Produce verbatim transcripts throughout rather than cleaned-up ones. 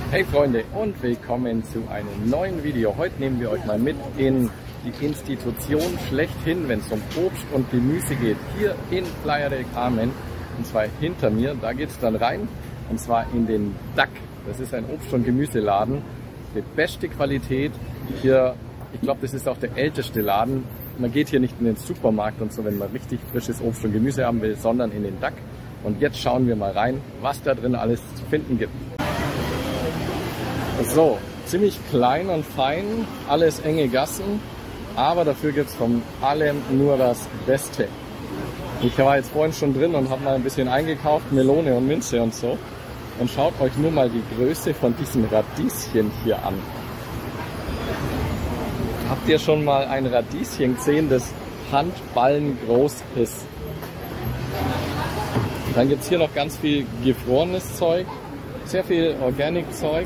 Hey Freunde und willkommen zu einem neuen Video. Heute nehmen wir euch mal mit in die Institution schlechthin, wenn es um Obst und Gemüse geht, hier in Playa del Carmen. Und zwar hinter mir, da geht es dann rein, und zwar in den D A C. Das ist ein Obst- und Gemüseladen mit beste Qualität. Hier, ich glaube, das ist auch der älteste Laden. Man geht hier nicht in den Supermarkt und so, wenn man richtig frisches Obst und Gemüse haben will, sondern in den D A C. Und jetzt schauen wir mal rein, was da drin alles zu finden gibt. So, ziemlich klein und fein, alles enge Gassen, aber dafür gibt es von allem nur das Beste. Ich war jetzt vorhin schon drin und habe mal ein bisschen eingekauft, Melone und Minze und so. Und schaut euch nur mal die Größe von diesen Radieschen hier an. Habt ihr schon mal ein Radieschen gesehen, das handballengroß ist? Dann gibt es hier noch ganz viel gefrorenes Zeug, sehr viel Organic-Zeug.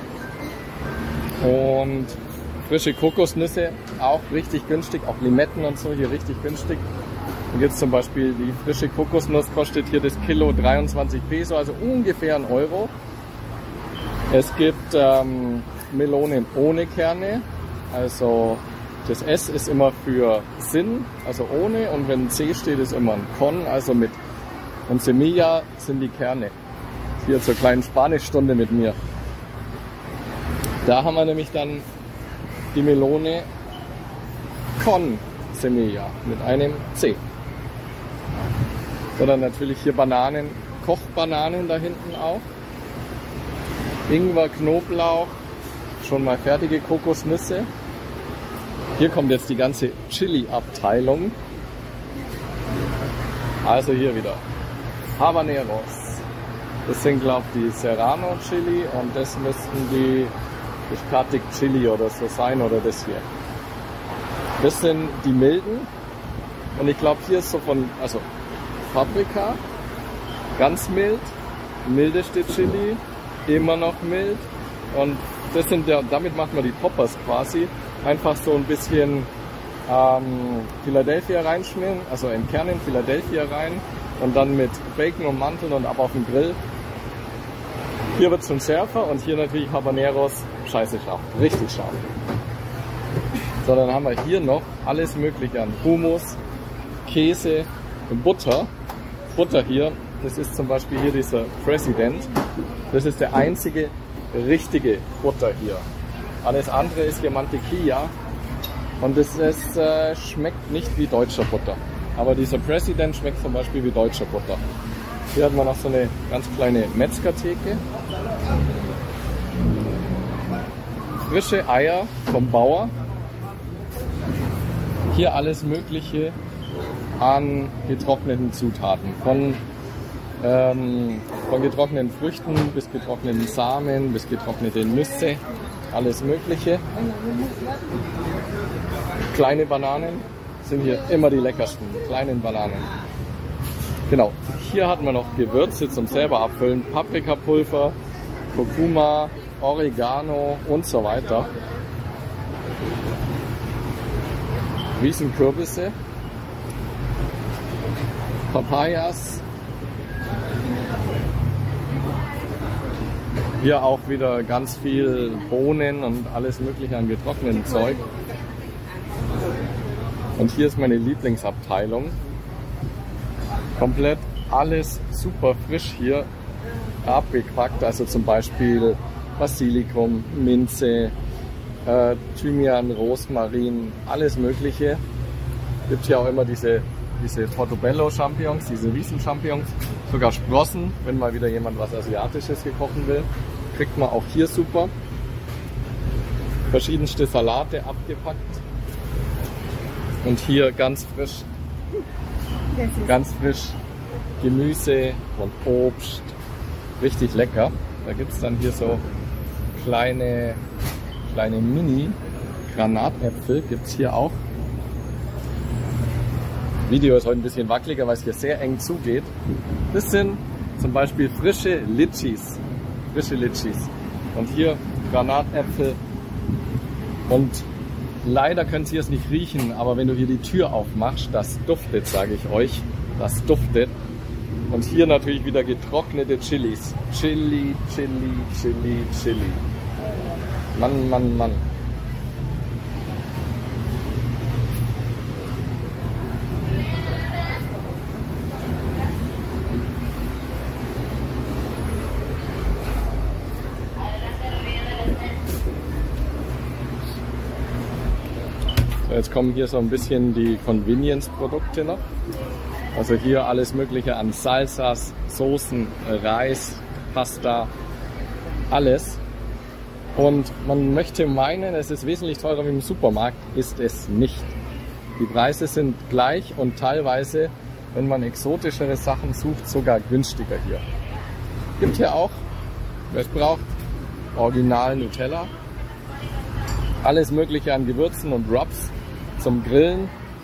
Und frische Kokosnüsse, auch richtig günstig, auch Limetten und so hier richtig günstig. Und jetzt zum Beispiel die frische Kokosnuss kostet hier das Kilo dreiundzwanzig Peso, also ungefähr ein Euro. Es gibt ähm, Melonen ohne Kerne, also das S ist immer für Sin, also ohne, und wenn C steht, ist immer ein Con, also mit. Und Semilla sind die Kerne. Hier zur kleinen Spanischstunde mit mir. Da haben wir nämlich dann die Melone con Semilla mit einem C. So, dann natürlich hier Bananen, Kochbananen da hinten auch. Ingwer, Knoblauch, schon mal fertige Kokosnüsse. Hier kommt jetzt die ganze Chili-Abteilung. Also hier wieder Habaneros. Das sind, glaube ich, die Serrano Chili und das müssten die Static Chili oder so sein, oder das hier. Das sind die milden. Und ich glaube, hier ist so von, also Paprika, ganz mild, mildeste Chili, immer noch mild. Und das sind ja, damit macht man die Poppers quasi. Einfach so ein bisschen ähm, Philadelphia reinschmieren, also in Kernen Philadelphia rein und dann mit Bacon und Manteln und ab auf den Grill. Hier wird es schon schärfer und hier natürlich Habaneros, scheiße scharf, richtig scharf. So, dann haben wir hier noch alles mögliche an Hummus, Käse und Butter. Butter hier, das ist zum Beispiel hier dieser President. Das ist der einzige richtige Butter hier. Alles andere ist hier Mantequilla und das ist, äh, schmeckt nicht wie deutscher Butter. Aber dieser President schmeckt zum Beispiel wie deutscher Butter. Hier hat man noch so eine ganz kleine Metzgertheke. Frische Eier vom Bauer. Hier alles Mögliche an getrockneten Zutaten. Von, ähm, von getrockneten Früchten bis getrockneten Samen, bis getrocknete Nüsse. Alles Mögliche. Kleine Bananen sind hier immer die leckersten. Die kleinen Bananen. Genau, hier hat man noch Gewürze zum selber abfüllen, Paprikapulver, Kurkuma, Oregano und so weiter. Riesenkürbisse, Papayas. Hier auch wieder ganz viel Bohnen und alles mögliche an getrocknetem Zeug. Und hier ist meine Lieblingsabteilung. Komplett alles super frisch hier abgepackt, also zum Beispiel Basilikum, Minze, äh, Thymian, Rosmarin, alles Mögliche. Gibt hier auch immer diese, diese Portobello Champignons, diese Riesen-Champignons, sogar Sprossen, wenn mal wieder jemand was Asiatisches gekochen will, kriegt man auch hier super. Verschiedenste Salate abgepackt und hier ganz frisch. Ganz frisch Gemüse und Obst, richtig lecker. Da gibt es dann hier so kleine, kleine Mini-Granatäpfel, gibt es hier auch. Das Video ist heute ein bisschen wackeliger, weil es hier sehr eng zugeht. Das sind zum Beispiel frische Litchis, frische Litchis. Und hier Granatäpfel und leider könnt ihr es nicht riechen, aber wenn du hier die Tür aufmachst, das duftet, sage ich euch. Das duftet. Und hier natürlich wieder getrocknete Chilis. Chili, Chili, Chili, Chili. Mann, Mann, Mann. Jetzt kommen hier so ein bisschen die Convenience-Produkte noch. Also hier alles mögliche an Salsas, Soßen, Reis, Pasta, alles. Und man möchte meinen, es ist wesentlich teurer wie im Supermarkt, ist es nicht. Die Preise sind gleich und teilweise, wenn man exotischere Sachen sucht, sogar günstiger hier. Gibt hier auch, wer es braucht, Original Nutella. Alles mögliche an Gewürzen und Rubs zum Grillen.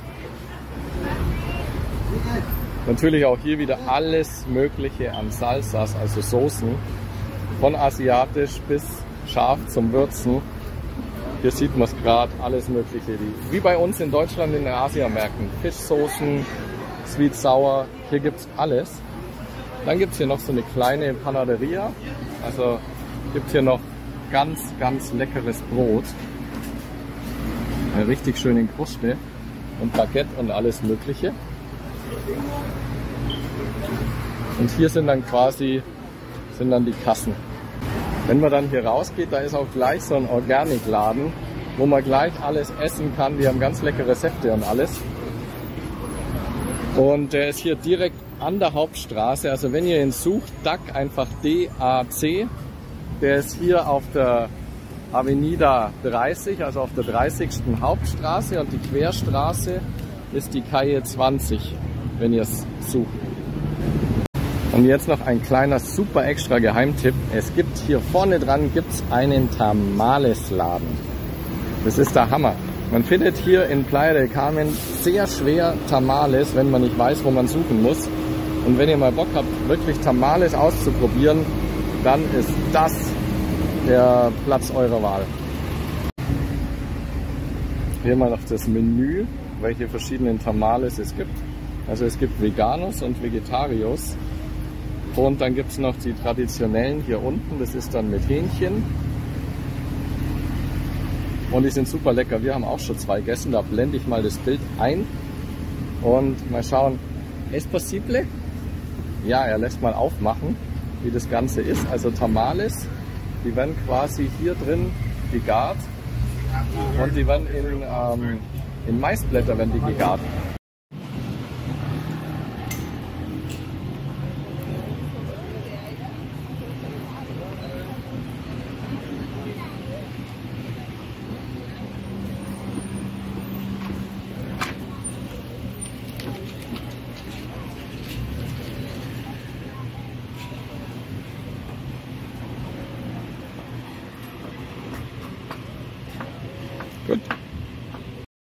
Natürlich auch hier wieder alles mögliche an Salsas, also Soßen, von asiatisch bis scharf zum Würzen. Hier sieht man es gerade, alles mögliche, wie bei uns in Deutschland in den Asiamärkten. Fischsoßen, Sweet Sour, hier gibt es alles. Dann gibt es hier noch so eine kleine Panaderia, also gibt hier noch ganz, ganz leckeres Brot. Eine richtig schöne Kruste und Baguette und alles mögliche. Und hier sind dann quasi sind dann die Kassen. Wenn man dann hier rausgeht, da ist auch gleich so ein Organic-Laden, wo man gleich alles essen kann. Die haben ganz leckere Säfte und alles. Und der ist hier direkt an der Hauptstraße. Also wenn ihr ihn sucht, D A C, einfach D A C. Der ist hier auf der Avenida dreißig, also auf der dreißigsten Hauptstraße, und die Querstraße ist die Calle zwanzig, wenn ihr es sucht. Und jetzt noch ein kleiner super extra Geheimtipp. Es gibt hier vorne dran gibt's einen Tamales-Laden. Das ist der Hammer. Man findet hier in Playa del Carmen sehr schwer Tamales, wenn man nicht weiß, wo man suchen muss. Und wenn ihr mal Bock habt, wirklich Tamales auszuprobieren, dann ist das der Platz eurer Wahl. Hier mal noch das Menü, welche verschiedenen Tamales es gibt. Also es gibt Veganos und Vegetarios. Und dann gibt es noch die traditionellen hier unten, das ist dann mit Hähnchen. Und die sind super lecker. Wir haben auch schon zwei gegessen, da blende ich mal das Bild ein. Und mal schauen, es possible? Ja, er lässt mal aufmachen, wie das Ganze ist. Also Tamales, die werden quasi hier drin gegart. Und die werden in, ähm, in Maisblätter werden die gegart.